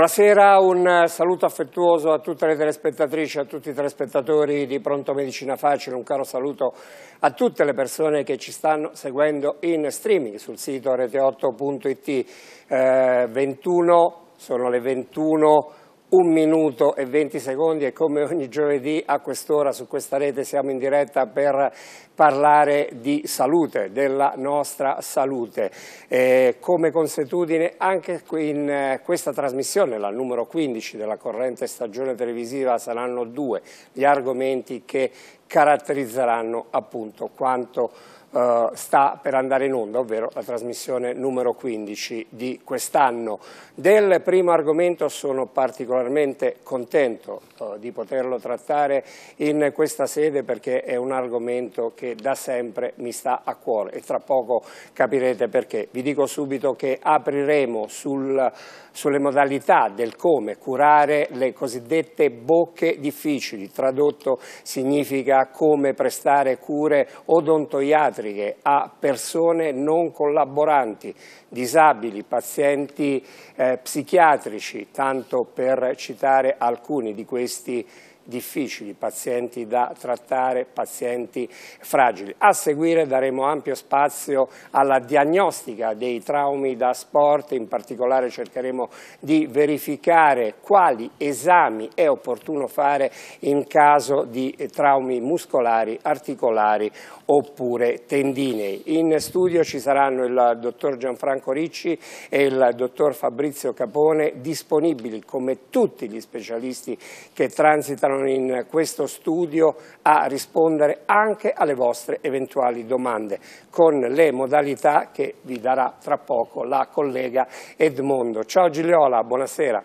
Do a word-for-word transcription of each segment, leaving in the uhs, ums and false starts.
Buonasera, un saluto affettuoso a tutte le telespettatrici, a tutti i telespettatori di Pronto Medicina Facile, un caro saluto a tutte le persone che ci stanno seguendo in streaming sul sito rete otto punto it. Eh, ventuno, sono le ventuno, un minuto e venti secondi e come ogni giovedì a quest'ora su questa rete siamo in diretta per parlare di salute, della nostra salute. Eh, come consuetudine anche in eh, questa trasmissione, la numero quindici della corrente stagione televisiva, saranno due gli argomenti che caratterizzeranno appunto quanto Uh, sta per andare in onda, ovvero la trasmissione numero quindici di quest'anno. Del primo argomento sono particolarmente contento uh, di poterlo trattare in questa sede perché è un argomento che da sempre mi sta a cuore e tra poco capirete perché. Vi dico subito che apriremo sul, sulle modalità del come curare le cosiddette bocche difficili, tradotto significa come prestare cure odontoiatriche a persone non collaboranti, disabili, pazienti eh, psichiatrici, tanto per citare alcuni di questi difficili, pazienti da trattare, pazienti fragili. A seguire daremo ampio spazio alla diagnostica dei traumi da sport, in particolare cercheremo di verificare quali esami è opportuno fare in caso di traumi muscolari, articolari oppure tendinei. In studio ci saranno il dottor Gianfranco Ricci e il dottor Fabrizio Capone, disponibili come tutti gli specialisti che transitano in questo studio a rispondere anche alle vostre eventuali domande con le modalità che vi darà tra poco la collega Edmondo. Ciao Gigliola, buonasera.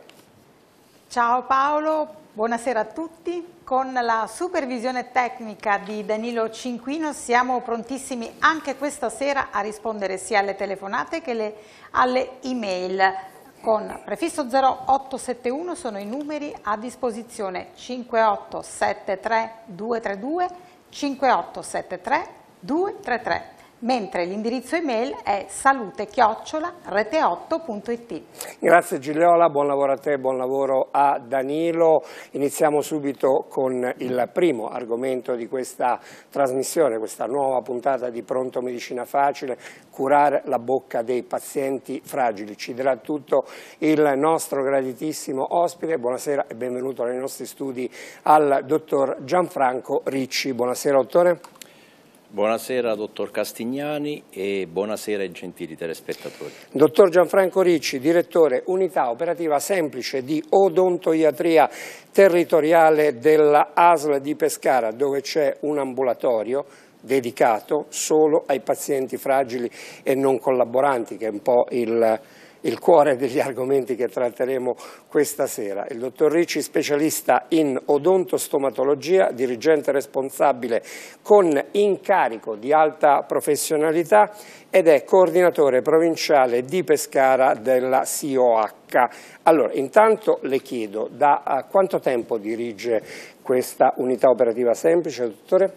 Ciao Paolo, buonasera a tutti. Con la supervisione tecnica di Danilo Cinquino siamo prontissimi anche questa sera a rispondere sia alle telefonate che le, alle email. Con prefisso zero otto sette uno sono i numeri a disposizione cinque otto sette tre due tre due, cinque otto sette tre due tre tre, mentre l'indirizzo email è salute chiocciola rete otto punto it. Grazie Gigliola, buon lavoro a te, buon lavoro a Danilo. Iniziamo subito con il primo argomento di questa trasmissione, questa nuova puntata di Pronto Medicina Facile, curare la bocca dei pazienti fragili. Ci dirà tutto il nostro graditissimo ospite. Buonasera e benvenuto nei nostri studi al dottor Gianfranco Ricci. Buonasera dottore. Buonasera dottor Castignani e buonasera ai gentili telespettatori. Dottor Gianfranco Ricci, direttore unità operativa semplice di odontoiatria territoriale della A S L di Pescara, dove c'è un ambulatorio dedicato solo ai pazienti fragili e non collaboranti, che è un po' il... il cuore degli argomenti che tratteremo questa sera. Il dottor Ricci, specialista in odontostomatologia, dirigente responsabile con incarico di alta professionalità ed è coordinatore provinciale di Pescara della S I O H. Allora, intanto le chiedo, da uh, quanto tempo dirige questa unità operativa semplice, dottore?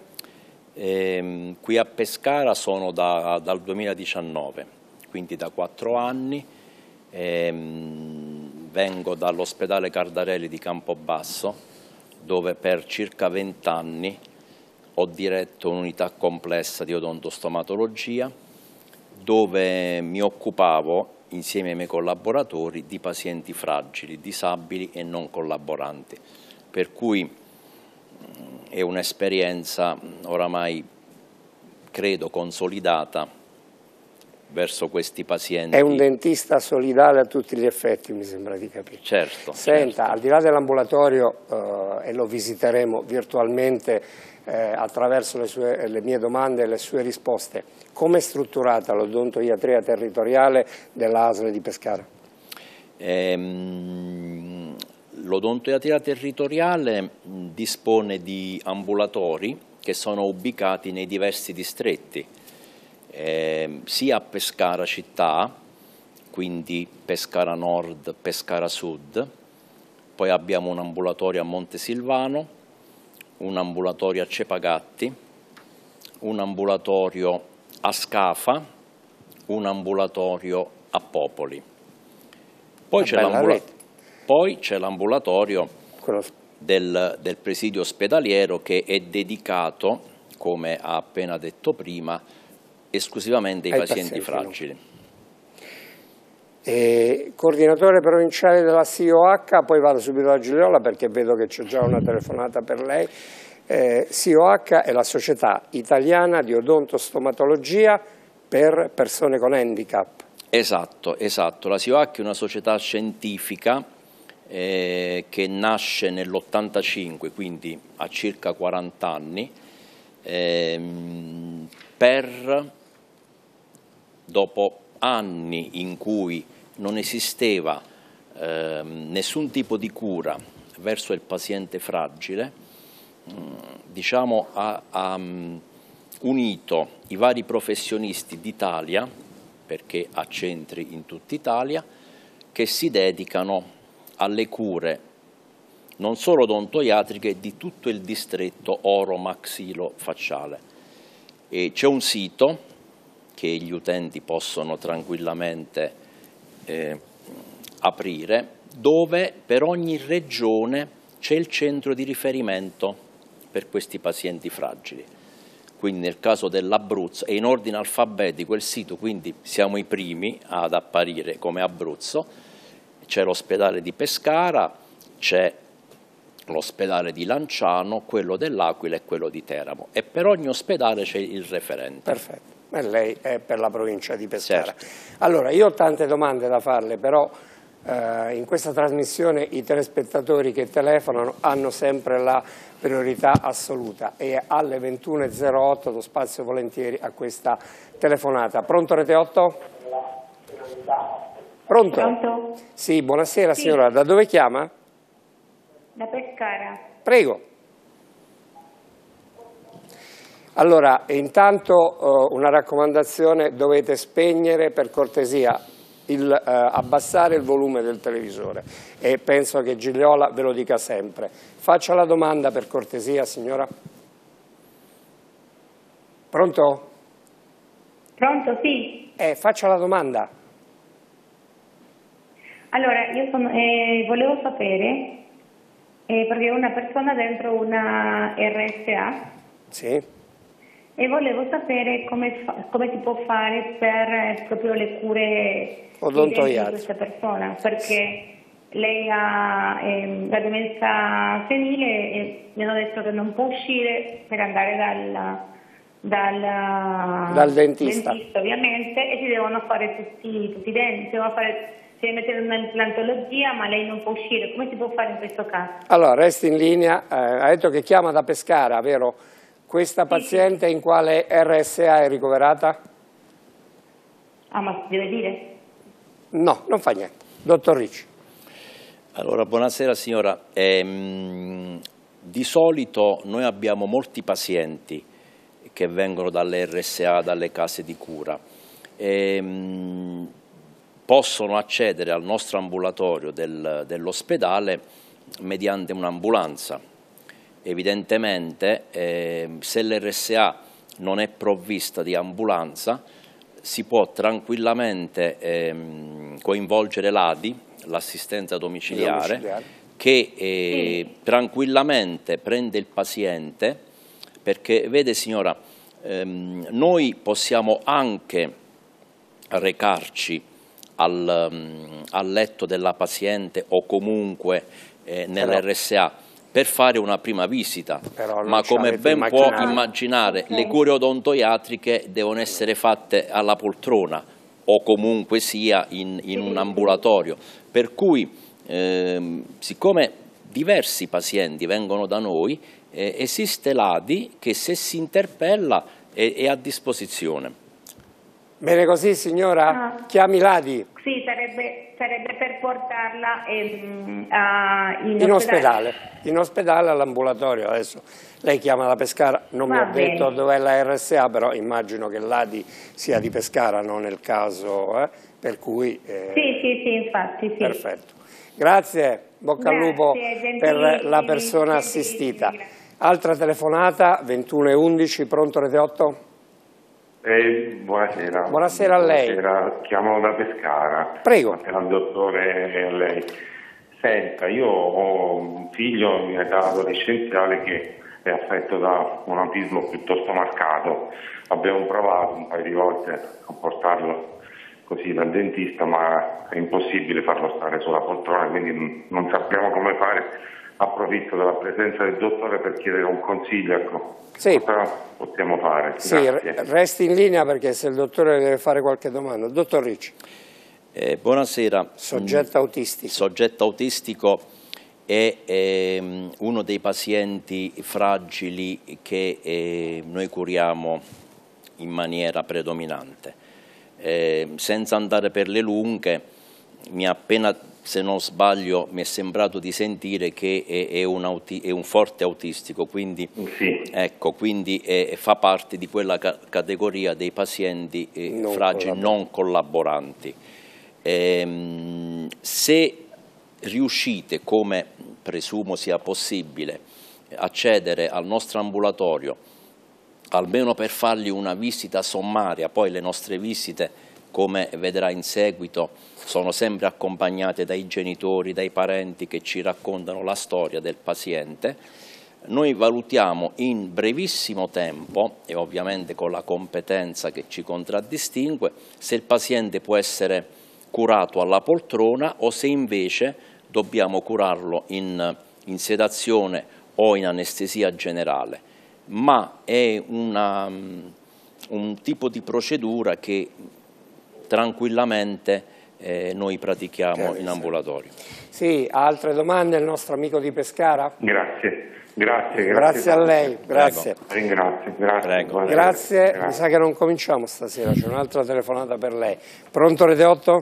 Eh, qui a Pescara sono da, dal duemiladiciannove, quindi da quattro anni. Ehm, vengo dall'ospedale Cardarelli di Campobasso, dove per circa vent'anni ho diretto un'unità complessa di odontostomatologia, dove mi occupavo insieme ai miei collaboratori di pazienti fragili, disabili e non collaboranti, per cui è un'esperienza oramai credo consolidata verso questi pazienti. È un dentista solidale a tutti gli effetti, mi sembra di capire. Certo. Senta, certo. Al di là dell'ambulatorio, eh, e lo visiteremo virtualmente eh, attraverso le, sue, le mie domande e le sue risposte, come è strutturata l'odontoiatria territoriale dell'A S L di Pescara? Ehm, l'odontoiatria territoriale dispone di ambulatori che sono ubicati nei diversi distretti. Eh, sia a Pescara città, quindi Pescara Nord, Pescara Sud, poi abbiamo un ambulatorio a Montesilvano, un ambulatorio a Cepagatti, un ambulatorio a Scafa, un ambulatorio a Popoli. Poi c'è l'ambulatorio. poi c'è l'ambulatorio del, del presidio ospedaliero che è dedicato, come ha appena detto prima, esclusivamente ai, ai pazienti, pazienti fragili. E, coordinatore provinciale della C I O H, poi vado subito da Gigliola perché vedo che c'è già una telefonata per lei. Eh, C I O H è la Società Italiana di Odontostomatologia per persone con handicap. Esatto, esatto. La C I O H è una società scientifica eh, che nasce nell'ottantacinque, quindi ha circa quaranta anni, ehm, per, dopo anni in cui non esisteva ehm, nessun tipo di cura verso il paziente fragile, mh, diciamo ha, ha mh, unito i vari professionisti d'Italia, perché ha centri in tutta Italia, che si dedicano alle cure non solo odontoiatriche di tutto il distretto oro-maxilo-facciale. C'è un sito che gli utenti possono tranquillamente eh, aprire, dove per ogni regione c'è il centro di riferimento per questi pazienti fragili. Quindi nel caso dell'Abruzzo è in ordine alfabetico il sito, quindi siamo i primi ad apparire come Abruzzo. C'è l'ospedale di Pescara, c'è l'ospedale di Lanciano, quello dell'Aquila e quello di Teramo, e per ogni ospedale c'è il referente. Perfetto, e lei è per la provincia di Pescara. Certo. Allora, io ho tante domande da farle, però eh, in questa trasmissione i telespettatori che telefonano hanno sempre la priorità assoluta e alle ventuno e zero otto do spazio volentieri a questa telefonata. Pronto Rete otto? Pronto? Pronto? Sì, buonasera sì. Signora, da dove chiama? Da Pescara. Prego. Allora, intanto uh, una raccomandazione: dovete spegnere per cortesia, il, uh, abbassare il volume del televisore, e penso che Gigliola ve lo dica sempre. Faccia la domanda per cortesia, signora. Pronto? Pronto, sì. Eh, faccia la domanda. Allora, io sono, eh, volevo sapere, eh, perché una persona dentro una R S A, sì, e volevo sapere come, fa, come si può fare per eh, proprio le cure odontoiatriche di questa persona, perché lei ha eh, la demenza senile e mi hanno detto che non può uscire per andare dal, dal, dal dentista. dentista ovviamente, e si devono fare tutti, tutti i denti, si devono fare, si deve mettere una implantologia, ma lei non può uscire. Come si può fare in questo caso? Allora, resti in linea. Eh, ha detto che chiama da Pescara, vero? Questa paziente in quale R S A è ricoverata? Ah, ma si deve dire? No, non fa niente. Dottor Ricci. Allora, buonasera signora. Ehm, di solito noi abbiamo molti pazienti che vengono dalle R S A, dalle case di cura. Ehm, possono accedere al nostro ambulatorio del, dell'ospedale mediante un'ambulanza. Evidentemente eh, se l'R S A non è provvista di ambulanza si può tranquillamente ehm, coinvolgere l'A D I, l'assistenza domiciliare, domiciliare, che eh, sì. tranquillamente prende il paziente, perché vede signora, ehm, noi possiamo anche recarci al, um, al letto della paziente o comunque eh, nell'R S A per fare una prima visita, ma come ben può immaginare okay. le cure odontoiatriche devono essere fatte alla poltrona o comunque sia in, in un ambulatorio, per cui ehm, siccome diversi pazienti vengono da noi, eh, esiste l'A D I che se si interpella è, è a disposizione. Bene così signora, ah. chiami l'A D I. Sì, sarebbe, sarebbe per portarla ehm, a, in, in ospedale. ospedale, in ospedale all'ambulatorio. Adesso lei chiama da Pescara, non Va mi ha bene. detto dov'è la R S A, però immagino che l'A D I sia di Pescara, non nel caso, eh, per cui... Eh, sì, sì, sì, infatti, sì. Perfetto. Grazie, bocca Grazie, al lupo per la persona assistita. Altra telefonata, ventuno e undici, pronto Rete otto? Eh, buonasera. Buonasera a lei. Buonasera, chiamo da Pescara. Prego. Al dottore e a lei. Senta, io ho un figlio in età adolescenziale che è affetto da un autismo piuttosto marcato. Abbiamo provato un paio di volte a portarlo così dal dentista, ma è impossibile farlo stare sulla poltrona, quindi non sappiamo come fare. Approfitto della presenza del dottore per chiedere un consiglio, ecco. Sì. Cosa possiamo fare? Sì, Grazie. resti in linea perché se il dottore deve fare qualche domanda. Dottor Ricci. Eh, buonasera. Soggetto autistico. Soggetto autistico è ehm, uno dei pazienti fragili che eh, noi curiamo in maniera predominante. Eh, senza andare per le lunghe, mi ha appena, se non sbaglio, mi è sembrato di sentire che è, è, un, auti è un forte autistico, quindi, sì. ecco, quindi è, fa parte di quella ca categoria dei pazienti eh, non fragili non collaboranti. Eh, se riuscite, come presumo sia possibile, accedere al nostro ambulatorio, almeno per fargli una visita sommaria, poi le nostre visite, come vedrà in seguito, sono sempre accompagnate dai genitori, dai parenti che ci raccontano la storia del paziente. Noi valutiamo in brevissimo tempo, e ovviamente con la competenza che ci contraddistingue, se il paziente può essere curato alla poltrona o se invece dobbiamo curarlo in, in sedazione o in anestesia generale. Ma è una, un tipo di procedura che tranquillamente eh, noi pratichiamo in ambulatorio. Sì, altre domande il nostro amico di Pescara? Grazie, grazie. Grazie, grazie a lei, grazie. Ringrazio, grazie. Grazie, grazie. Mi sa che non cominciamo stasera, c'è un'altra telefonata per lei. Pronto Rete otto?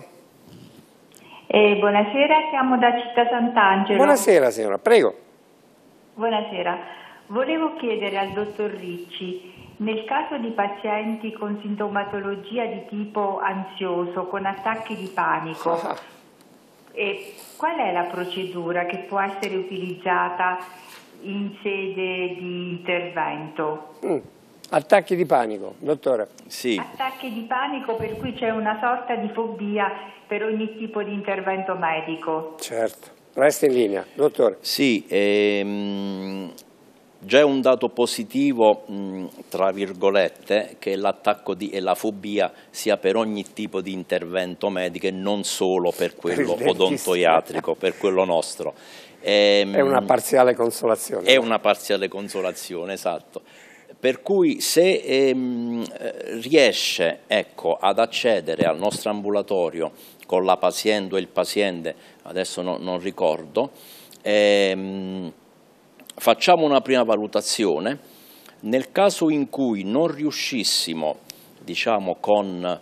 Eh, buonasera, siamo da Città Sant'Angelo. Buonasera signora, prego. Buonasera. Volevo chiedere al dottor Ricci, nel caso di pazienti con sintomatologia di tipo ansioso, con attacchi di panico, ah. eh, qual è la procedura che può essere utilizzata in sede di intervento? Mm. Attacchi di panico, dottore? Sì. Attacchi di panico per cui c'è una sorta di fobia per ogni tipo di intervento medico. Certo, resta in linea, dottore. Sì, ehm... già è un dato positivo, mh, tra virgolette, che l'attacco e la fobia sia per ogni tipo di intervento medico e non solo per quello per odontoiatrico, per quello nostro. Ehm, è una parziale consolazione. È una parziale consolazione, esatto. Per cui se ehm, riesce, ecco, ad accedere al nostro ambulatorio con la paziente o il paziente, adesso no, non ricordo, ehm, facciamo una prima valutazione. Nel caso in cui non riuscissimo, diciamo, con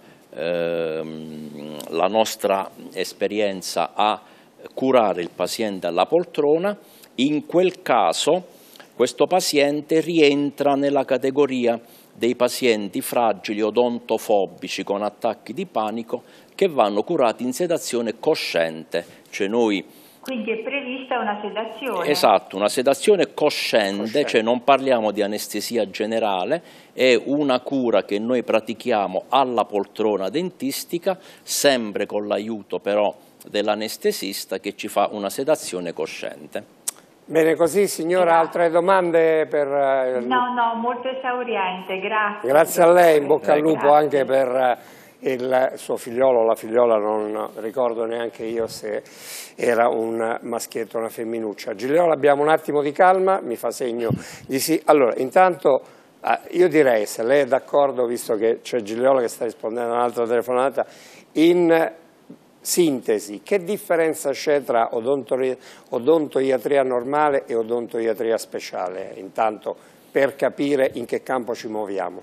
ehm, la nostra esperienza a curare il paziente alla poltrona, in quel caso questo paziente rientra nella categoria dei pazienti fragili odontofobici con attacchi di panico che vanno curati in sedazione cosciente, cioè noi Quindi è prevista una sedazione? Esatto, una sedazione cosciente, cosciente, cioè non parliamo di anestesia generale, è una cura che noi pratichiamo alla poltrona dentistica, sempre con l'aiuto però dell'anestesista che ci fa una sedazione cosciente. Bene così, signora, altre domande per... No, no, molto esauriente, grazie. Grazie a lei, in bocca al lupo grazie. anche per il suo figliolo, la figliola, non ricordo neanche io se era un maschietto o una femminuccia. Gigliola, abbiamo un attimo di calma, mi fa segno di sì. Allora, intanto io direi, se lei è d'accordo, visto che c'è Gigliola che sta rispondendo a un'altra telefonata, in sintesi, che differenza c'è tra odontoiatria normale e odontoiatria speciale, intanto per capire in che campo ci muoviamo?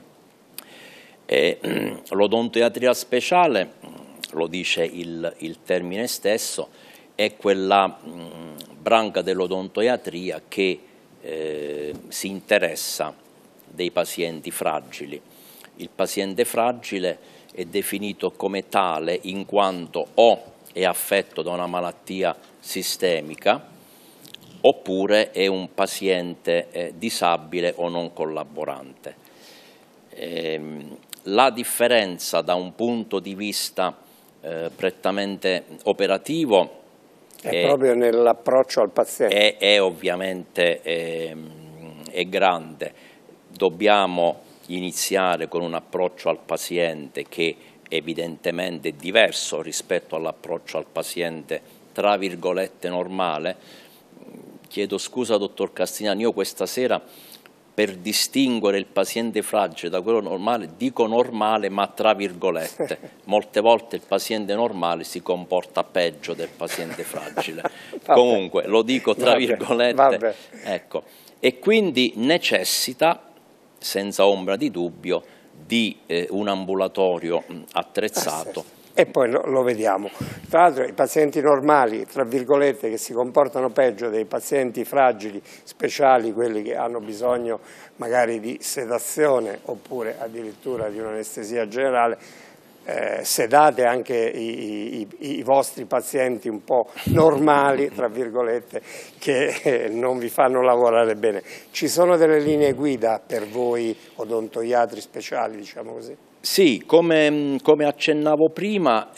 Eh, l'odontoiatria speciale, lo dice il, il termine stesso, è quella mh, branca dell'odontoiatria che eh, si interessa dei pazienti fragili. Il paziente fragile è definito come tale in quanto o è affetto da una malattia sistemica oppure è un paziente eh, disabile o non collaborante. Ehm, la differenza da un punto di vista eh, prettamente operativo È, è proprio nell'approccio al paziente. È, è ovviamente è, è grande. Dobbiamo iniziare con un approccio al paziente che evidentemente è diverso rispetto all'approccio al paziente tra virgolette normale. Chiedo scusa dottor Castignani, io questa sera per distinguere il paziente fragile da quello normale dico normale ma tra virgolette, molte volte il paziente normale si comporta peggio del paziente fragile, comunque lo dico tra vabbè, virgolette, vabbè. Ecco. E quindi necessita senza ombra di dubbio di eh, un ambulatorio attrezzato. Ah, sì. E poi lo, lo vediamo. Tra l'altro i pazienti normali, tra virgolette, che si comportano peggio dei pazienti fragili, speciali, quelli che hanno bisogno magari di sedazione oppure addirittura di un'anestesia generale, eh, sedate anche i, i, i vostri pazienti un po' normali, tra virgolette, che eh, non vi fanno lavorare bene. Ci sono delle linee guida per voi odontoiatri speciali, diciamo così? Sì, come, come accennavo prima,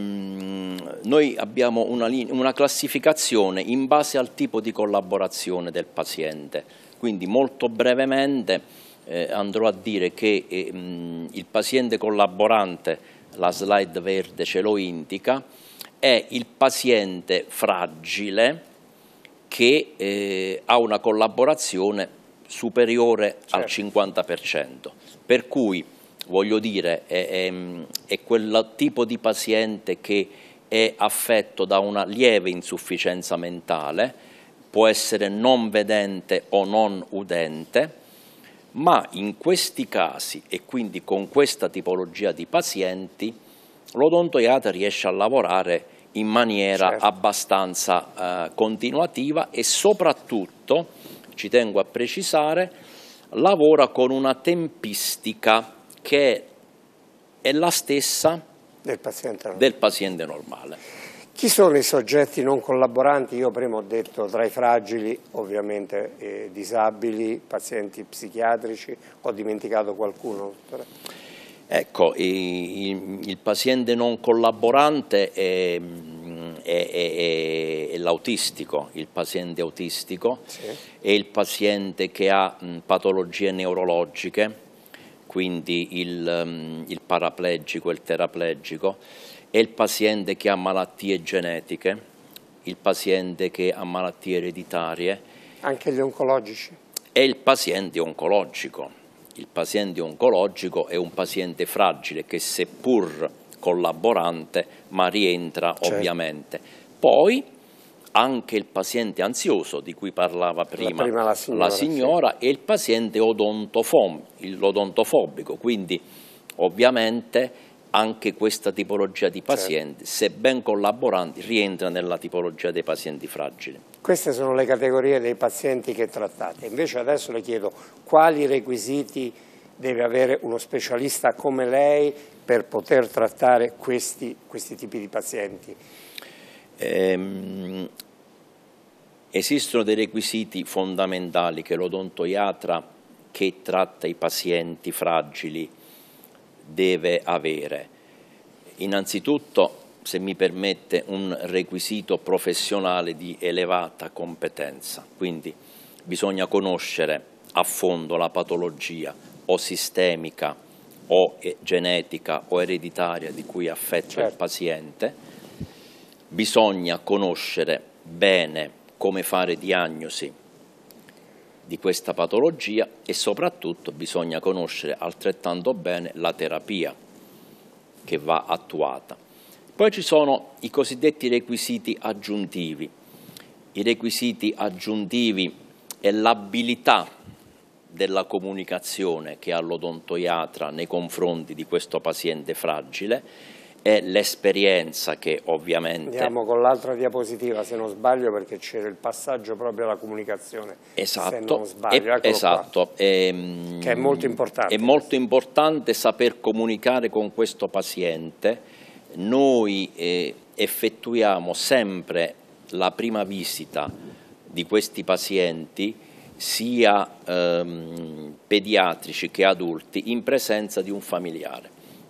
ehm, noi abbiamo una, una classificazione in base al tipo di collaborazione del paziente, quindi molto brevemente eh, andrò a dire che ehm, il paziente collaborante, la slide verde ce lo indica, è il paziente fragile che eh, ha una collaborazione superiore certo. al cinquanta per cento, per cui voglio dire, è, è, è quel tipo di paziente che è affetto da una lieve insufficienza mentale, può essere non vedente o non udente, ma in questi casi e quindi con questa tipologia di pazienti l'odontoiatra riesce a lavorare in maniera certo. abbastanza eh, continuativa e soprattutto, ci tengo a precisare, lavora con una tempistica che è la stessa del paziente normale. del paziente normale. Chi sono i soggetti non collaboranti? Io prima ho detto tra i fragili, ovviamente eh, disabili, pazienti psichiatrici, ho dimenticato qualcuno? Ecco, il, il paziente non collaborante è, è, è, è l'autistico, il paziente autistico, sì. È il paziente che ha mh, patologie neurologiche, quindi il, il paraplegico, il teraplegico, è il paziente che ha malattie genetiche, il paziente che ha malattie ereditarie. Anche gli oncologici? È il paziente oncologico. Il paziente oncologico è un paziente fragile che seppur collaborante ma rientra certo. ovviamente. Poi anche il paziente ansioso di cui parlava prima, prima la signora, la signora sì. E il paziente odontofobico, quindi ovviamente anche questa tipologia di pazienti, certo. se ben collaboranti, rientra nella tipologia dei pazienti fragili. Queste sono le categorie dei pazienti che trattate, invece adesso le chiedo quali requisiti deve avere uno specialista come lei per poter trattare questi, questi tipi di pazienti. Ehm, esistono dei requisiti fondamentali che l'odontoiatra che tratta i pazienti fragili deve avere. Innanzitutto, se mi permette, un requisito professionale di elevata competenza, quindi bisogna conoscere a fondo la patologia o sistemica o genetica o ereditaria di cui è affetto certo. il paziente. Bisogna conoscere bene come fare diagnosi di questa patologia e soprattutto bisogna conoscere altrettanto bene la terapia che va attuata. Poi ci sono i cosiddetti requisiti aggiuntivi. I requisiti aggiuntivi è l'abilità della comunicazione che ha l'odontoiatra nei confronti di questo paziente fragile, è l'esperienza che ovviamente... Andiamo con l'altra diapositiva se non sbaglio perché c'era il passaggio proprio alla comunicazione, esatto, se non sbaglio, è, esatto è, che è molto importante. È molto importante saper comunicare con questo paziente. Noi eh, effettuiamo sempre la prima visita di questi pazienti sia ehm, pediatrici che adulti in presenza di un familiare.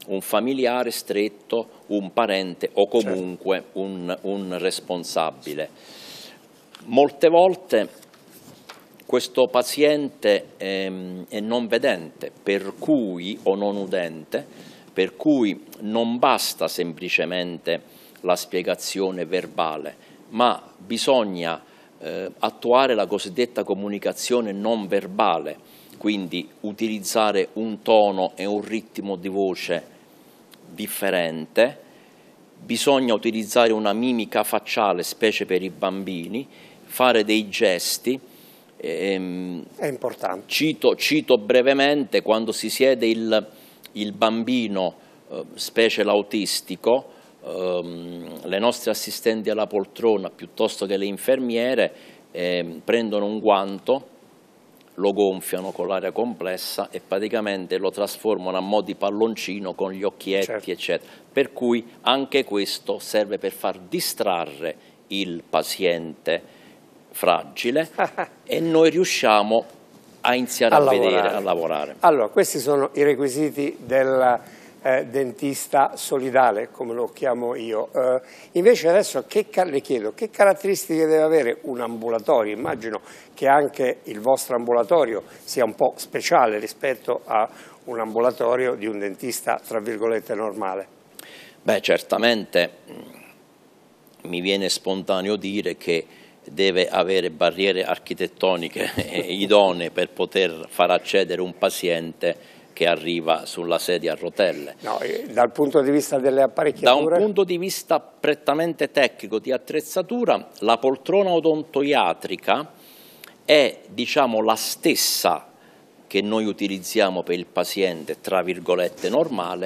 un familiare stretto, un parente o comunque un, un responsabile. Molte volte questo paziente ehm, è non vedente, per cui, o non udente, per cui non basta semplicemente la spiegazione verbale, ma bisogna eh, attuare la cosiddetta comunicazione non verbale, quindi utilizzare un tono e un ritmo di voce differente, bisogna utilizzare una mimica facciale, specie per i bambini, fare dei gesti. Ehm, È importante. Cito, cito brevemente, quando si siede il, il bambino, eh, specie l'autistico, ehm, le nostre assistenti alla poltrona piuttosto che le infermiere eh, prendono un guanto, lo gonfiano con l'aria complessa e praticamente lo trasformano a mo' di palloncino con gli occhietti, certo, eccetera. Per cui anche questo serve per far distrarre il paziente fragile e noi riusciamo a iniziare a, a vedere, lavorare. a lavorare. Allora, questi sono i requisiti del eh, dentista solidale, come lo chiamo io. Eh, invece adesso che, le chiedo, che caratteristiche deve avere un ambulatorio? Immagino che anche il vostro ambulatorio sia un po' speciale rispetto a un ambulatorio di un dentista, tra virgolette, normale. Beh, certamente mi viene spontaneo dire che deve avere barriere architettoniche idonee per poter far accedere un paziente che arriva sulla sedia a rotelle. No, dal punto di vista delle apparecchiature? Da un punto di vista prettamente tecnico di attrezzatura, la poltrona odontoiatrica è, diciamo, la stessa che noi utilizziamo per il paziente, tra virgolette, normale,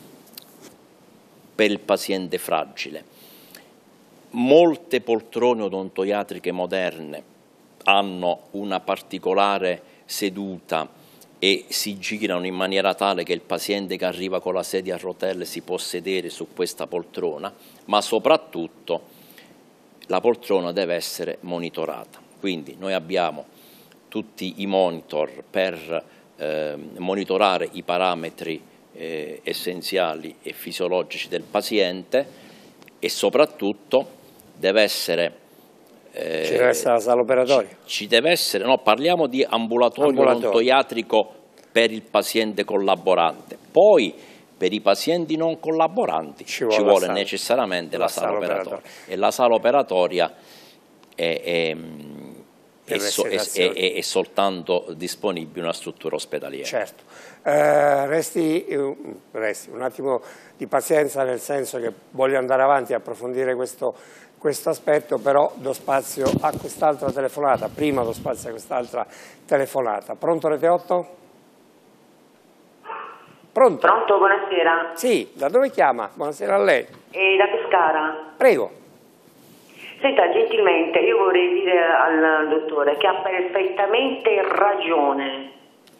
per il paziente fragile. Molte poltrone odontoiatriche moderne hanno una particolare seduta e si girano in maniera tale che il paziente che arriva con la sedia a rotelle si può sedere su questa poltrona, ma soprattutto la poltrona deve essere monitorata. Quindi noi abbiamo tutti i monitor per eh, monitorare i parametri eh, essenziali e fisiologici del paziente e soprattutto deve essere Eh, ci deve essere la sala operatoria. Ci, ci deve essere, no, parliamo di ambulatorio, ambulatorio odontoiatrico per il paziente collaborante. Poi per i pazienti non collaboranti ci vuole, ci vuole la necessariamente la, la sala, sala operatoria. operatoria. E la sala operatoria è, è, è, so, è, è, è soltanto disponibile una struttura ospedaliera. Certo. Eh, resti, resti un attimo di pazienza, nel senso che voglio andare avanti e approfondire questo questo aspetto, però do spazio a quest'altra telefonata, prima do spazio a quest'altra telefonata. Pronto Rete otto? Pronto? Pronto, buonasera. Sì, da dove chiama? Buonasera a lei. Eh, da Pescara. Prego. Senta, gentilmente, io vorrei dire al dottore che ha perfettamente ragione,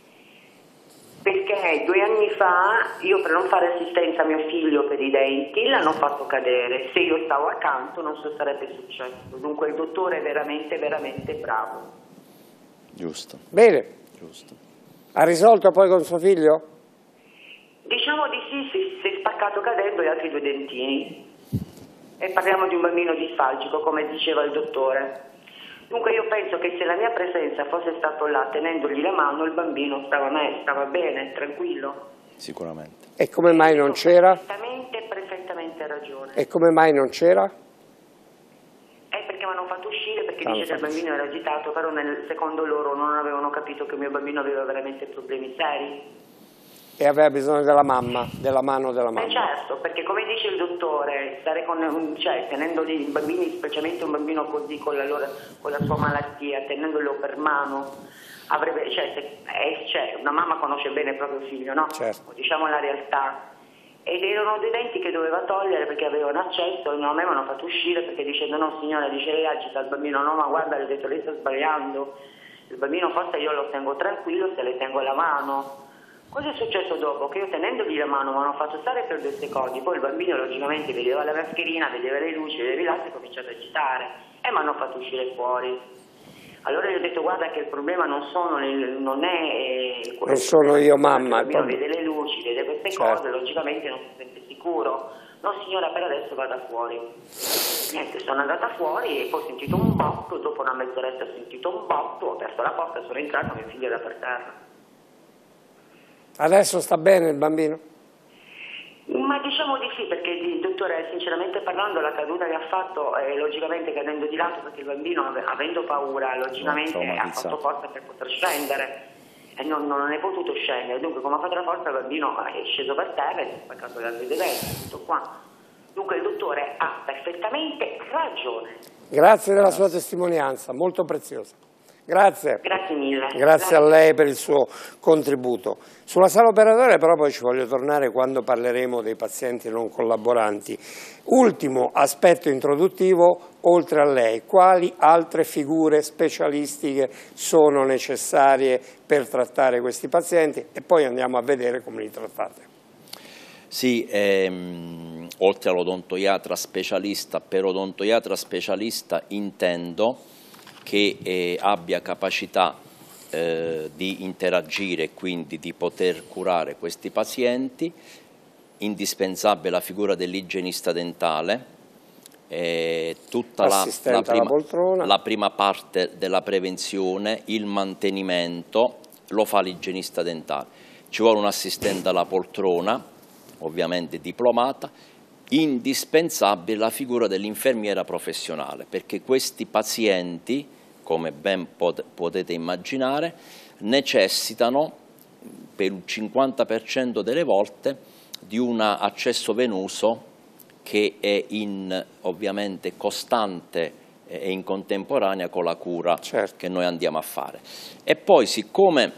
perché due anni fa io, per non fare assistenza a mio figlio per i denti, l'hanno fatto cadere. Se io stavo accanto non so sarebbe successo. Dunque il dottore è veramente, veramente bravo. Giusto. Bene. Giusto. Ha risolto poi con suo figlio? Diciamo di sì, si, si è spaccato cadendo gli altri due dentini. E parliamo di un bambino disfalgico, come diceva il dottore. Dunque io penso che se la mia presenza fosse stato là tenendogli la mano, il bambino stava, stava bene, tranquillo. Sicuramente. E come mai non c'era? Perfettamente, perfettamente ragione. E come mai non c'era? È perché mi hanno fatto uscire, perché dice che il bambino era agitato, però nel, secondo loro non avevano capito che il mio bambino aveva veramente problemi seri. E aveva bisogno della mamma, della mano della mamma. Eh certo, perché come dice il dottore, stare con, cioè, tenendo i bambini, specialmente un bambino così con la, loro, con la sua malattia, tenendolo per mano, avrebbe, cioè, se, eh, cioè, una mamma conosce bene il proprio figlio, no? Certo. Diciamo la realtà. Ed erano dei denti che doveva togliere perché avevano accesso, e non mi avevano fatto uscire perché dicendo no signora, dice lei agita il bambino, no ma guarda, le ho detto lei sta sbagliando, il bambino forse io lo tengo tranquillo se le tengo la mano. Cosa è successo dopo? Che io tenendogli la mano mi hanno fatto stare per due secondi, poi il bambino logicamente vedeva la mascherina, vedeva le luci, vedeva i lati e ha cominciato a agitare e mi hanno fatto uscire fuori. Allora io ho detto guarda che il problema non, sono nel, non è eh, non sono io mamma, il bambino vede le luci, vede queste certo. cose, logicamente non si sente sicuro. No signora, per adesso vada fuori. Niente, sono andata fuori e poi ho sentito un botto, dopo una mezz'oretta ho sentito un botto, ho aperto la porta, sono entrata, mio figlio era per terra. Adesso sta bene il bambino? Ma diciamo di sì, perché il dottore, sinceramente parlando, la caduta che ha fatto, eh, logicamente cadendo di lato, perché il bambino avendo paura, logicamente ha fatto forza per poter scendere e non, non è potuto scendere, dunque come ha fatto la forza il bambino è sceso per terra e si è spaccato le altre denti, tutto qua. Dunque il dottore ha perfettamente ragione. Grazie della sua testimonianza, molto preziosa. Grazie. Grazie mille. Grazie, Grazie a lei per il suo contributo. Sulla sala operatoria però poi ci voglio tornare quando parleremo dei pazienti non collaboranti. Ultimo aspetto introduttivo, oltre a lei, quali altre figure specialistiche sono necessarie per trattare questi pazienti e poi andiamo a vedere come li trattate. Sì, ehm, oltre all'odontoiatra specialista, per odontoiatra specialista intendo che eh, abbia capacità eh, di interagire e quindi di poter curare questi pazienti, indispensabile la figura dell'igienista dentale, eh, tutta la, la, prima, la prima parte della prevenzione, il mantenimento, lo fa l'igienista dentale. Ci vuole un assistente alla poltrona, ovviamente diplomata, indispensabile la figura dell'infermiera professionale, perché questi pazienti, come ben pot potete immaginare, necessitano per il cinquanta per cento delle volte di un accesso venoso che è in, ovviamente costante e in contemporanea con la cura certo. che noi andiamo a fare. E poi, siccome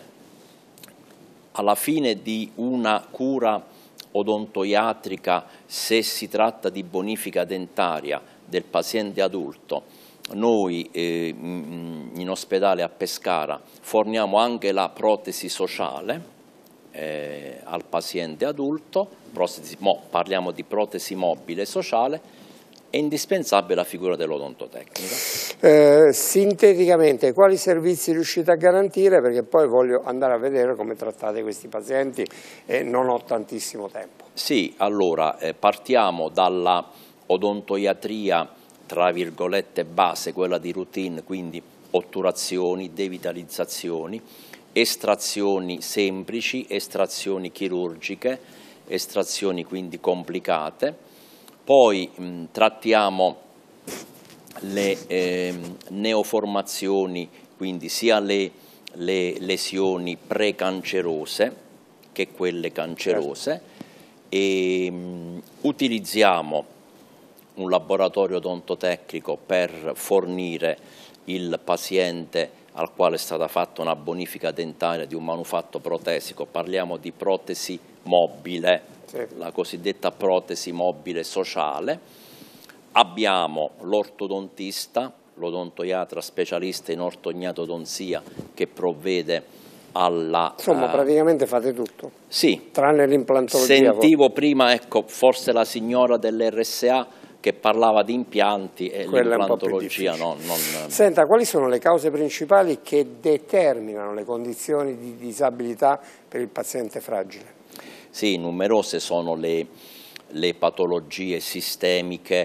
alla fine di una cura odontoiatrica, se si tratta di bonifica dentaria del paziente adulto, noi eh, in ospedale a Pescara forniamo anche la protesi sociale eh, al paziente adulto, protesi, mo, parliamo di protesi mobile sociale, è indispensabile la figura dell'odontotecnico. Eh, sinteticamente, quali servizi riuscite a garantire? Perché poi voglio andare a vedere come trattate questi pazienti e non ho tantissimo tempo. Sì, allora eh, partiamo dalla odontoiatria, tra virgolette, base, quella di routine, quindi otturazioni, devitalizzazioni, estrazioni semplici, estrazioni chirurgiche, estrazioni quindi complicate. Poi mh, trattiamo le eh, neoformazioni, quindi sia le, le lesioni precancerose che quelle cancerose, certo. e mh, utilizziamo un laboratorio odontotecnico per fornire il paziente al quale è stata fatta una bonifica dentaria di un manufatto protesico, parliamo di protesi mobile, sì. la cosiddetta protesi mobile sociale. Abbiamo l'ortodontista, l'odontoiatra specialista in ortognatodonzia che provvede alla... Insomma, uh, praticamente fate tutto? Sì. Tranne l'implantologia? Sentivo poi. prima, ecco, forse la signora dell'R S A che parlava di impianti e l'implantologia no, non... Senta, quali sono le cause principali che determinano le condizioni di disabilità per il paziente fragile? Sì, numerose sono le, le patologie sistemiche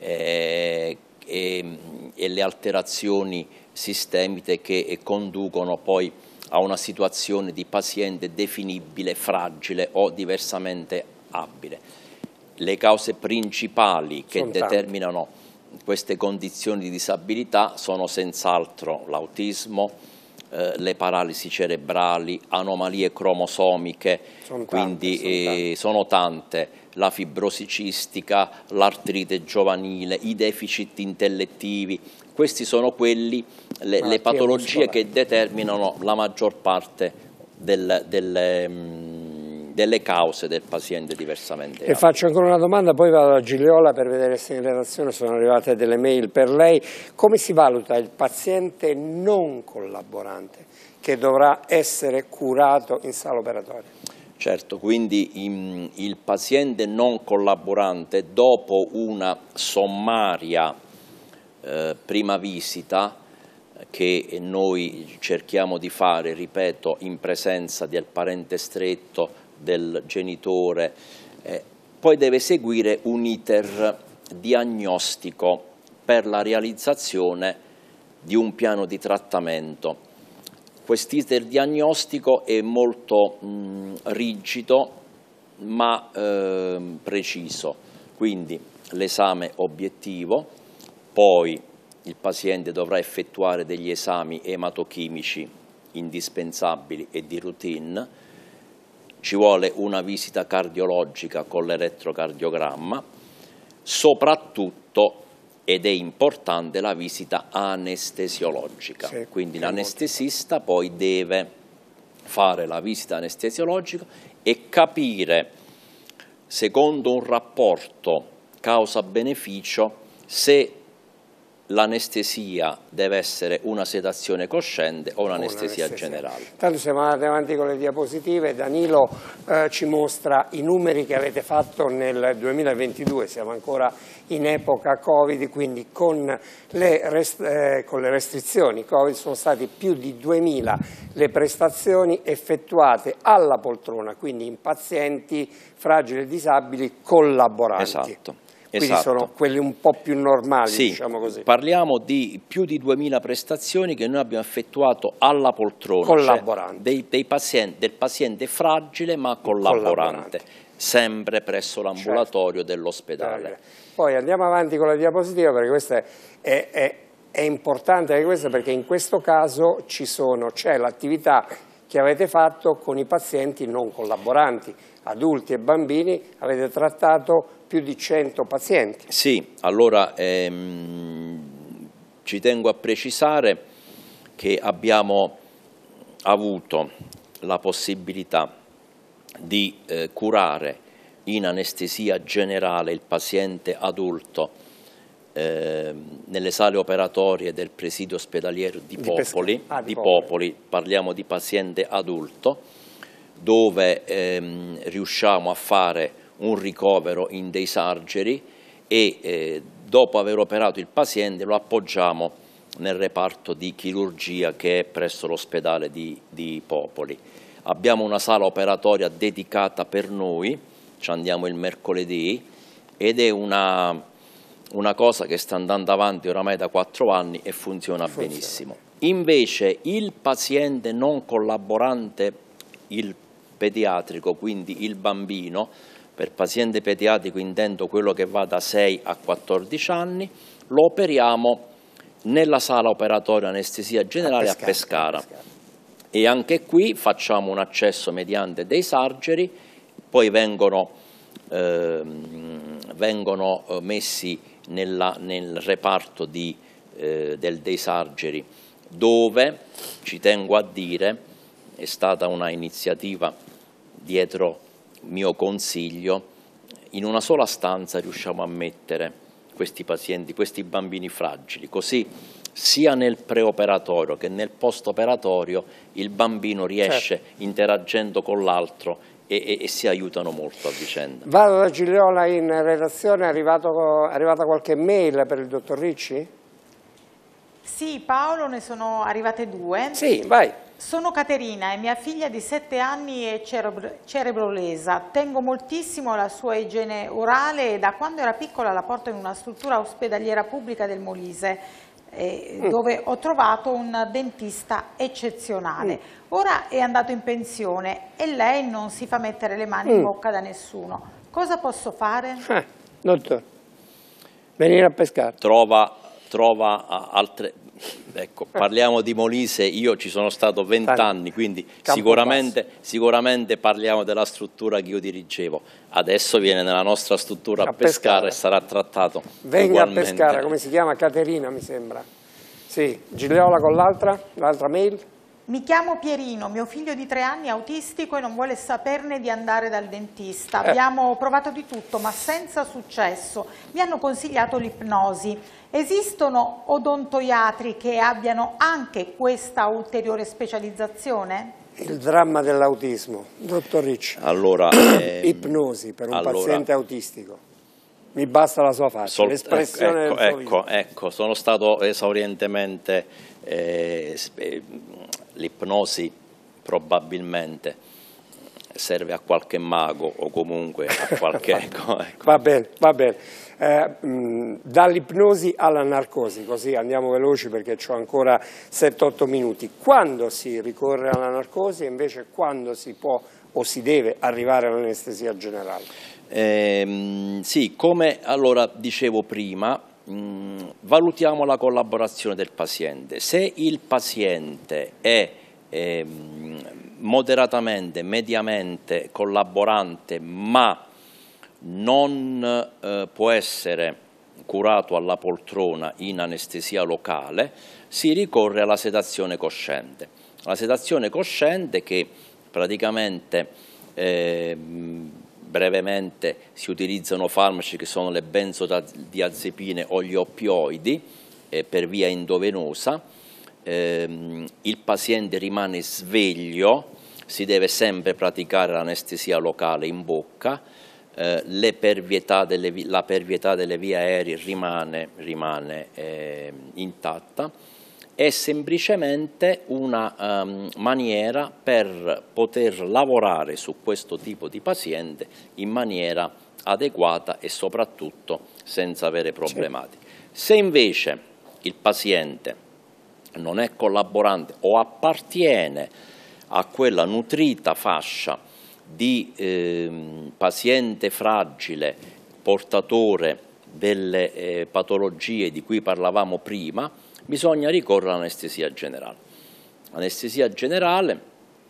eh, e, e le alterazioni sistemiche che conducono poi a una situazione di paziente definibile fragile o diversamente abile. Le cause principali che sono determinano tante. Queste condizioni di disabilità sono senz'altro l'autismo, eh, le paralisi cerebrali, anomalie cromosomiche, sono quindi tante, sono, eh, sono tante, la fibrosi cistica, l'artrite giovanile, i deficit intellettivi. Questi sono quelli, le, le patologie muscolare. che determinano la maggior parte del, delle, mh, delle cause del paziente diversamente abile. E faccio ancora una domanda, poi vado a Gigliola per vedere se in redazione sono arrivate delle mail per lei. Come si valuta il paziente non collaborante che dovrà essere curato in sala operatoria? Certo, quindi in, il paziente non collaborante dopo una sommaria Eh, prima visita che noi cerchiamo di fare, ripeto, in presenza del parente stretto, del genitore, eh, poi deve seguire un iter diagnostico per la realizzazione di un piano di trattamento. Quest'iter diagnostico è molto mh, rigido ma eh, preciso, quindi l'esame obiettivo, poi il paziente dovrà effettuare degli esami ematochimici indispensabili e di routine, ci vuole una visita cardiologica con l'elettrocardiogramma, soprattutto, ed è importante, la visita anestesiologica, sì, quindi l'anestesista poi deve fare la visita anestesiologica e capire, secondo un rapporto causa-beneficio, se l'anestesia deve essere una sedazione cosciente o un'anestesia un generale. Tanto siamo andati avanti con le diapositive. Danilo eh, ci mostra i numeri che avete fatto nel duemilaventidue, siamo ancora in epoca Covid, quindi con le, rest eh, con le restrizioni Covid sono stati più di duemila le prestazioni effettuate alla poltrona, quindi in pazienti fragili e disabili collaboranti. Esatto. Quindi esatto. sono quelli un po' più normali, sì, diciamo così. Parliamo di più di duemila prestazioni che noi abbiamo effettuato alla poltrona, collaborante. Cioè dei, dei pazienti, del paziente fragile ma collaborante, collaborante. sempre presso l'ambulatorio, certo, dell'ospedale. Poi andiamo avanti con la diapositiva, perché questa è, è, è importante anche questa, perché in questo caso ci sono, c'è l'attività che avete fatto con i pazienti non collaboranti, adulti e bambini, avete trattato più di cento pazienti. Sì, allora ehm, ci tengo a precisare che abbiamo avuto la possibilità di eh, curare in anestesia generale il paziente adulto eh, nelle sale operatorie del presidio ospedaliero di, di Popoli, ah, di, di Popoli. Popoli, parliamo di paziente adulto, dove ehm, riusciamo a fare un ricovero in day surgery e eh, dopo aver operato il paziente lo appoggiamo nel reparto di chirurgia che è presso l'ospedale di, di Popoli. Abbiamo una sala operatoria dedicata per noi, ci andiamo il mercoledì, ed è una, una cosa che sta andando avanti oramai da quattro anni e funziona, funziona benissimo. Invece il paziente non collaborante, il pediatrico, quindi il bambino, per paziente pediatrico intendo quello che va da sei a quattordici anni, lo operiamo nella sala operatoria anestesia generale a Pescara, a Pescara. E anche qui facciamo un accesso mediante dei surgery, poi vengono, eh, vengono messi nella, nel reparto di, eh, del day surgery, dove, ci tengo a dire, è stata una iniziativa dietro mio consiglio, in una sola stanza riusciamo a mettere questi pazienti, questi bambini fragili, così sia nel preoperatorio che nel post-operatorio il bambino riesce, certo, interagendo con l'altro e, e, e si aiutano molto a vicenda. Vado da Gigliola in redazione, è, arrivato, è arrivata qualche mail per il dottor Ricci? Sì, Paolo, ne sono arrivate due. Sì, vai. Sono Caterina e mia figlia di sette anni è cerebrolesa. Tengo moltissimo alla sua igiene orale e da quando era piccola la porto in una struttura ospedaliera pubblica del Molise, eh, mm. dove ho trovato un dentista eccezionale. Mm. Ora è andato in pensione e lei non si fa mettere le mani mm. in bocca da nessuno. Cosa posso fare? Ah, dottore, venire a pescare. Trova, trova altre... Ecco, parliamo di Molise, io ci sono stato vent'anni, quindi sicuramente, sicuramente parliamo della struttura che io dirigevo. Adesso viene nella nostra struttura a, a pescare e sarà trattato Venga ugualmente. a pescare, come si chiama? Caterina mi sembra. Sì, Gigliola con l'altra, l'altra mail. Mi chiamo Pierino, mio figlio di tre anni è autistico e non vuole saperne di andare dal dentista. Eh. Abbiamo provato di tutto ma senza successo. Mi hanno consigliato l'ipnosi. Esistono odontoiatri che abbiano anche questa ulteriore specializzazione? Il dramma dell'autismo, dottor Ricci. Allora, ehm, ipnosi per un allora, paziente autistico. Mi basta la sua faccia, l'espressione ecco, del suo ecco, viso. ecco, sono stato esaurientemente, eh, l'ipnosi probabilmente serve a qualche mago o comunque a qualche... ecco, ecco. Va bene, va bene. Eh, dall'ipnosi alla narcosi, così andiamo veloci perché ho ancora sette otto minuti. Quando si ricorre alla narcosi e invece quando si può o si deve arrivare all'anestesia generale? Eh, sì, come allora dicevo prima, mh, valutiamo la collaborazione del paziente. Se il paziente è eh, moderatamente, mediamente collaborante, ma non eh, può essere curato alla poltrona in anestesia locale, si ricorre alla sedazione cosciente. La sedazione cosciente che praticamente eh, brevemente si utilizzano farmaci che sono le benzodiazepine o gli oppioidi eh, per via endovenosa, eh, il paziente rimane sveglio, si deve sempre praticare l'anestesia locale in bocca, eh, le pervietà delle, la pervietà delle vie aeree rimane, rimane eh, intatta. È semplicemente una um, maniera per poter lavorare su questo tipo di paziente in maniera adeguata e soprattutto senza avere problematiche. Se invece il paziente non è collaborante o appartiene a quella nutrita fascia di eh, paziente fragile, portatore delle eh, patologie di cui parlavamo prima, bisogna ricorrere all'anestesia generale. Anestesia generale,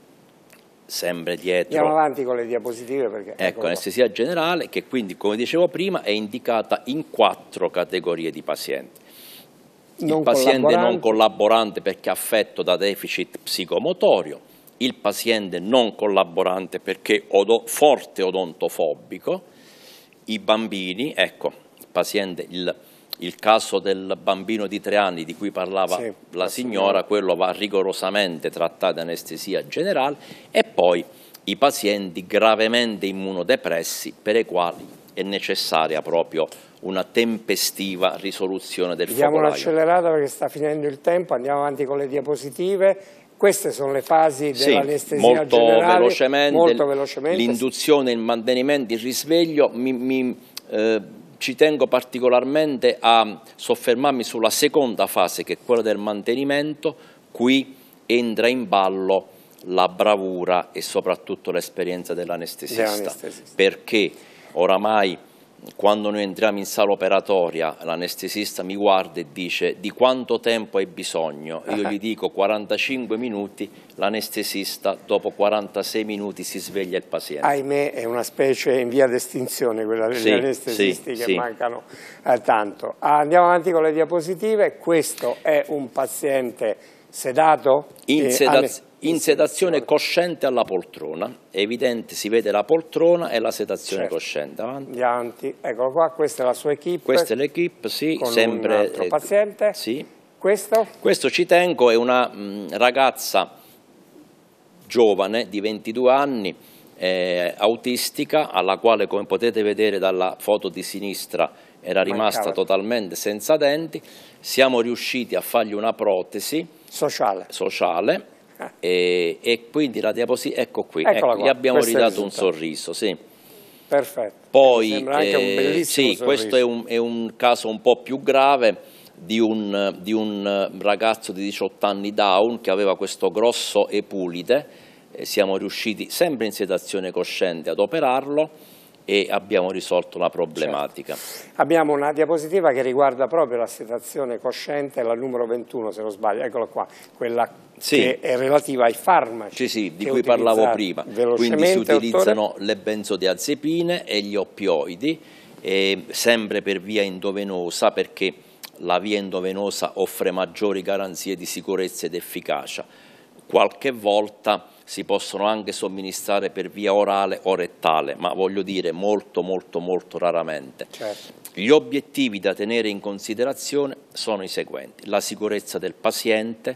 sempre dietro... Andiamo avanti con le diapositive perché... Ecco, anestesia generale che quindi, come dicevo prima, è indicata in quattro categorie di pazienti. Il paziente non collaborante perché affetto da deficit psicomotorio, il paziente non collaborante perché odo, forte odontofobico, i bambini, ecco, il paziente... Il, Il caso del bambino di tre anni di cui parlava sì, la signora, quello va rigorosamente trattato in anestesia generale, e poi i pazienti gravemente immunodepressi per i quali è necessaria proprio una tempestiva risoluzione del focolaio. Diamo un'accelerata perché sta finendo il tempo, andiamo avanti con le diapositive. Queste sono le fasi dell'anestesia sì, molto generale. Velocemente, molto velocemente. L'induzione, il mantenimento, il risveglio. Mi, mi, eh, Ci tengo particolarmente a soffermarmi sulla seconda fase, che è quella del mantenimento. Qui entra in ballo la bravura e soprattutto l'esperienza dell'anestesista, perché oramai quando noi entriamo in sala operatoria l'anestesista mi guarda e dice di quanto tempo hai bisogno, io gli dico quarantacinque minuti, l'anestesista dopo quarantasei minuti si sveglia il paziente. Ahimè è una specie in via d'estinzione quella degli sì, anestesisti sì, che sì. mancano eh, tanto. Andiamo avanti con le diapositive. Questo è un paziente sedato? In, eh, sedaz in sedazione cosciente alla poltrona, è evidente, si vede la poltrona e la sedazione certo. cosciente. Avanti. Avanti. Eccolo qua, questa è la sua equipe. Questa è l'equipe, sì, con sempre. Un altro paziente. Eh, sì. Questo? Questo ci tengo, è una mh, ragazza giovane di ventidue anni, eh, autistica, alla quale, come potete vedere dalla foto di sinistra, era rimasta Mancava. totalmente senza denti. Siamo riusciti a fargli una protesi sociale, sociale e, e quindi la diapositiva, ecco qui, ecco, gli abbiamo questo ridato un sorriso. Sì. Perfetto. Poi, sembra anche un bellissimo sì, sorriso. Questo è un, è un caso un po' più grave di un, di un ragazzo di diciotto anni Down che aveva questo grosso epulite. Eh, siamo riusciti sempre in sedazione cosciente ad operarlo e abbiamo risolto la problematica. Certo. Abbiamo una diapositiva che riguarda proprio la sedazione cosciente, la numero ventuno se non sbaglio, eccola qua, quella sì. che è relativa ai farmaci. Sì, sì, di cui parlavo prima. Quindi si utilizzano dottore? le benzodiazepine e gli oppioidi, e sempre per via endovenosa, perché la via endovenosa offre maggiori garanzie di sicurezza ed efficacia. Qualche volta si possono anche somministrare per via orale o rettale, ma voglio dire molto molto molto raramente. Certo. Gli obiettivi da tenere in considerazione sono i seguenti: la sicurezza del paziente,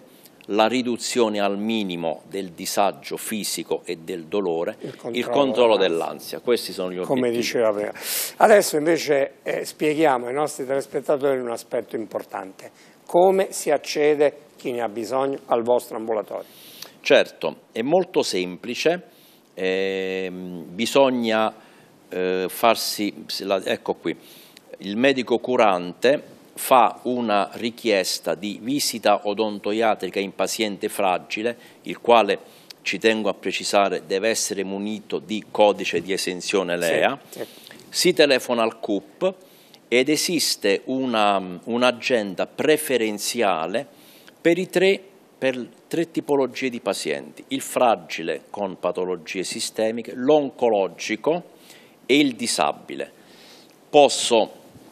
la riduzione al minimo del disagio fisico e del dolore, il controllo, il controllo dell'ansia. Questi sono gli obiettivi. Come diceva prima. Adesso invece eh, spieghiamo ai nostri telespettatori un aspetto importante. Come si accede, chi ne ha bisogno, al vostro ambulatorio? Certo, è molto semplice, eh, bisogna eh, farsi, ecco qui, il medico curante fa una richiesta di visita odontoiatrica in paziente fragile, il quale, ci tengo a precisare, deve essere munito di codice di esenzione L E A, sì, sì. Si telefona al C U P ed esiste un'agenda un preferenziale per i tre, per tre tipologie di pazienti: il fragile con patologie sistemiche, l'oncologico e il disabile. Posso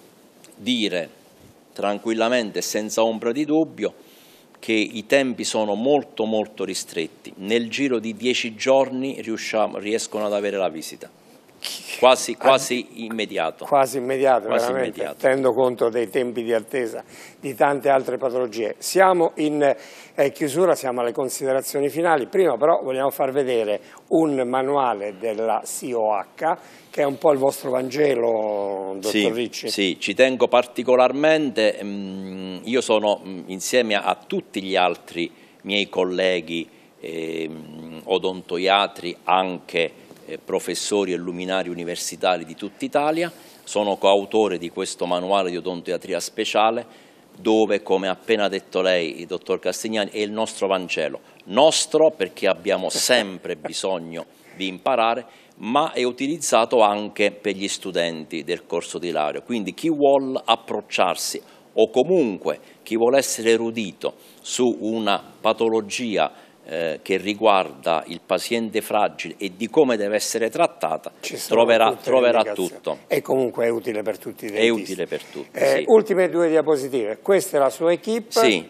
dire tranquillamente, senza ombra di dubbio, che i tempi sono molto molto ristretti. Nel giro di dieci giorni riusciamo, riescono ad avere la visita. Quasi, quasi immediato. Quasi immediato, quasi veramente, immediato. Tenendo conto dei tempi di attesa di tante altre patologie. Siamo in eh, chiusura, siamo alle considerazioni finali. Prima però vogliamo far vedere un manuale della C O H, che è un po' il vostro Vangelo, dottor sì, Ricci. Sì, ci tengo particolarmente. Io sono, insieme a tutti gli altri miei colleghi eh, odontoiatri, anche professori e luminari universitari di tutta Italia, sono coautore di questo manuale di odontoiatria speciale, dove, come ha appena detto lei, il dottor Castignani, è il nostro Vangelo. Nostro perché abbiamo sempre bisogno di imparare, ma è utilizzato anche per gli studenti del corso di laurea. Quindi chi vuol approcciarsi, o comunque chi vuole essere erudito su una patologia Eh, che riguarda il paziente fragile e di come deve essere trattata, troverà, troverà tutto. E comunque è utile per tutti i dentisti. È utile per tutti, eh, sì. Ultime due diapositive. Questa è la sua equipe. Sì,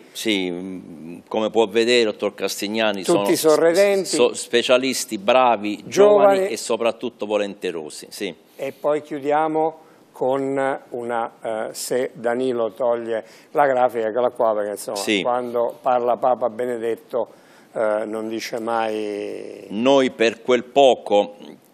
sì, come può vedere, dottor Castignani, tutti sono sorridenti, so, specialisti bravi, giovani, giovani e soprattutto volenterosi. Sì. E poi chiudiamo con una, eh, se Danilo toglie la grafica, eccola qua, perché insomma, sì, quando parla Papa Benedetto Uh, non dice mai. Noi per quel poco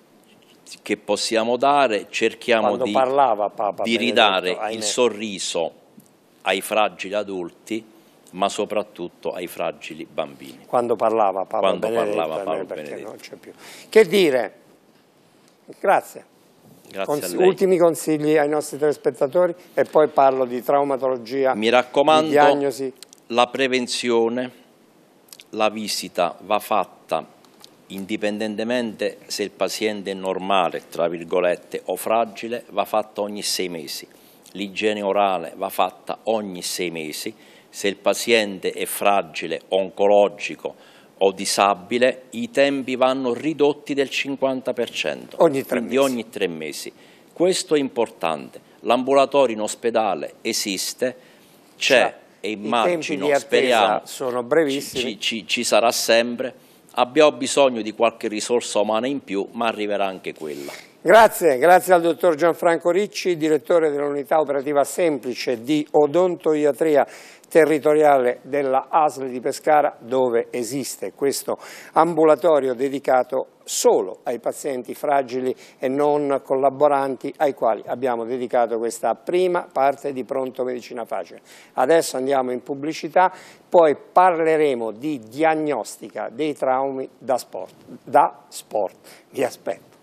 che possiamo dare cerchiamo di, parlava Papa di ridare il sorriso ai fragili adulti, ma soprattutto ai fragili bambini. Quando parlava Papa Quando Benedetto, parlava Papa perché Benedetto. Non c'è più. Che dire? Grazie. Grazie Cons a lei. Ultimi consigli ai nostri telespettatori e poi parlo di traumatologia. Mi raccomando, di diagnosi. La prevenzione. La visita va fatta indipendentemente se il paziente è normale, tra virgolette, o fragile, va fatta ogni sei mesi. L'igiene orale va fatta ogni sei mesi. Se il paziente è fragile, oncologico o disabile, i tempi vanno ridotti del cinquanta per cento, ogni tre quindi mesi. ogni tre mesi. Questo è importante. L'ambulatorio in ospedale esiste, c'è. E immagino, speriamo, sono brevissimi. Ci, ci, ci sarà sempre. Abbiamo bisogno di qualche risorsa umana in più, ma arriverà anche quella. Grazie, grazie al dottor Gianfranco Ricci, direttore dell'unità operativa semplice di odontoiatria territoriale della A S L di Pescara, dove esiste questo ambulatorio dedicato solo ai pazienti fragili e non collaboranti, ai quali abbiamo dedicato questa prima parte di Pronto Medicina Facile. Adesso andiamo in pubblicità, poi parleremo di diagnostica dei traumi da sport. Da sport. Vi aspetto.